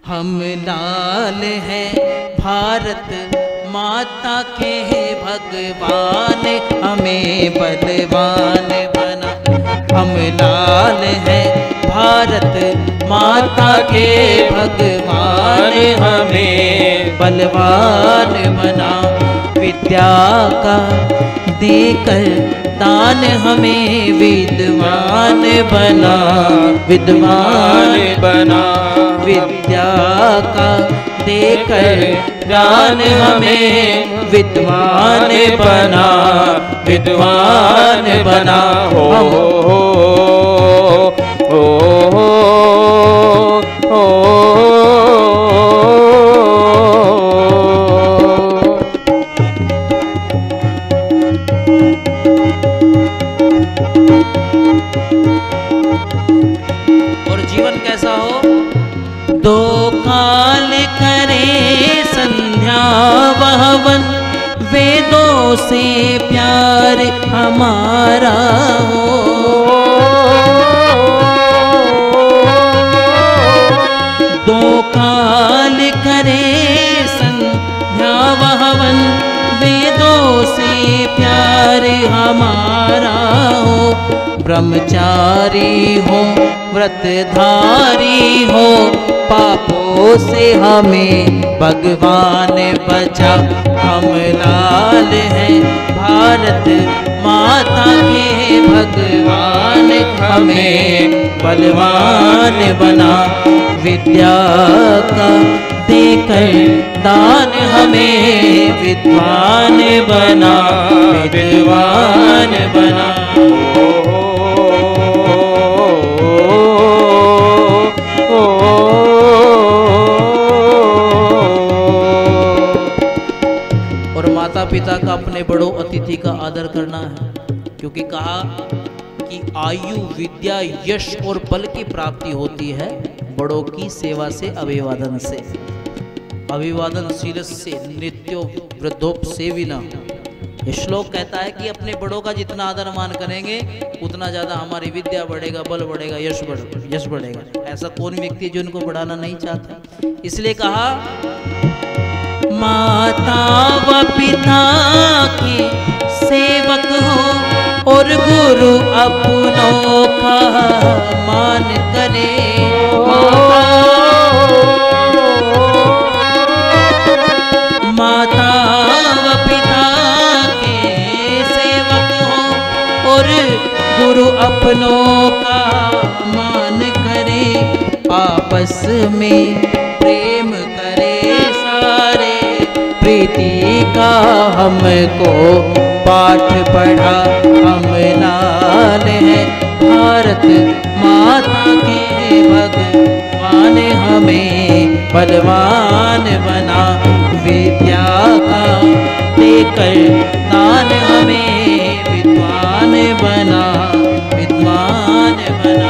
हम लाल हैं भारत माता के भगवान हमें बलवान बना। हम लाल हैं भारत माता के भगवान हमें बलवान बना। विद्या का देकर दान हमें विद्वान बना, विद्वान बना। विद्या का देकर दान हमें विद्वान बना, विद्वान बना। हो और जीवन कैसा हो? दो काल करे संध्या वहवन, वेदों से प्यार हमारा हो। दो काल करे संध्या वहवन, वेदों से प्यार हमारा हो। ब्रह्मचारी हो व्रतधारी हो, पापों से हमें भगवान बचा। हम लाल हैं भारत माता के भगवान हमें बलवान बना। विद्या का देकर दान हमें विद्वान बना, विद्वान बना। माता पिता का अपने बड़ों अतिथि का आदर करना है, क्योंकि कहा कि आयु विद्या यश और बल की प्राप्ति होती है बड़ों की सेवा से, अभिवादन से। अभिवादन शीलस्य नित्यो वृद्धोप सेविना। ये श्लोक कहता है कि अपने बड़ों का जितना आदर मान करेंगे उतना ज्यादा हमारी विद्या बढ़ेगा, बल बढ़ेगा, यश बढ़ेगा। ऐसा कौन व्यक्ति है जो उनको बढ़ाना नहीं चाहता? इसलिए कहा माता व पिता के सेवक हो और गुरु अपनों का मान करे। माता व पिता के सेवक हो और गुरु अपनों का मान करे। आपस में प्रेम करे सारे, प्रीति का हमको पाठ पढ़ा। हम लाल हैं भारत माता के भगवान हमें बलवान बना। विद्या का देकर दान हमें विद्वान बना, विद्वान बना।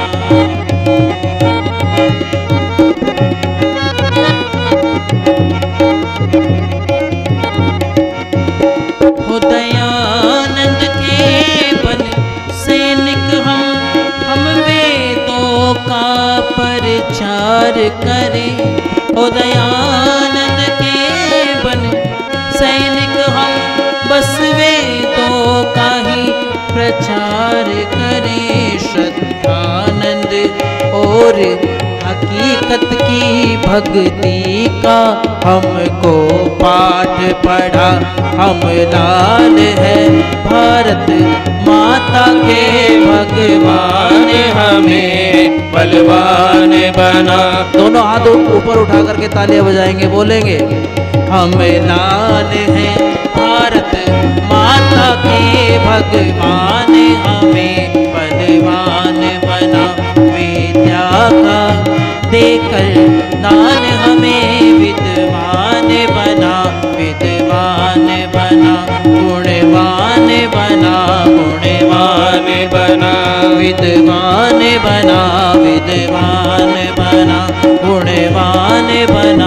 दयानंद के बन सैनिक हम वेदों का प्रचार करें। ओ दयानंद के बन सैनिक हम बस वेदों का ही प्रचार करें। श्रद्धानंद और हकीकत की भक्ति का हमको पाठ पढ़ा। हम लाल हैं भारत माता के भगवान हमें बलवान बना। दोनों हाथ ऊपर उठा करके तालियां बजाएंगे, बोलेंगे हम लाल हैं भारत माता के भगवान हमें बलवान बना। विद्या का देकर दान हमें विद्वान बना, विद्वान बना। गुणवान बना, गुणवान बना। विद्वान बना, विद्वान बना। गुणवान बना,